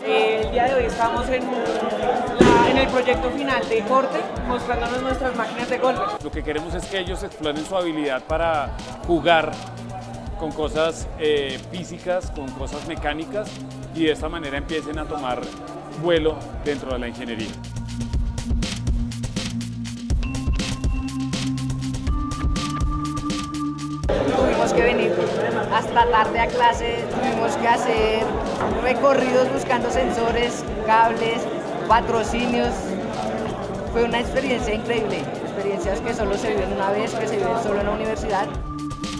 El día de hoy estamos en el proyecto final de corte, mostrándonos nuestras máquinas de Goldberg. Lo que queremos es que ellos exploren su habilidad para jugar con cosas físicas, con cosas mecánicas, y de esta manera empiecen a tomar vuelo dentro de la ingeniería. Tuvimos que venir hasta tarde a clase, tuvimos que hacer recorridos buscando sensores, cables, patrocinios. Fue una experiencia increíble, experiencias que solo se viven una vez, que se viven solo en la universidad.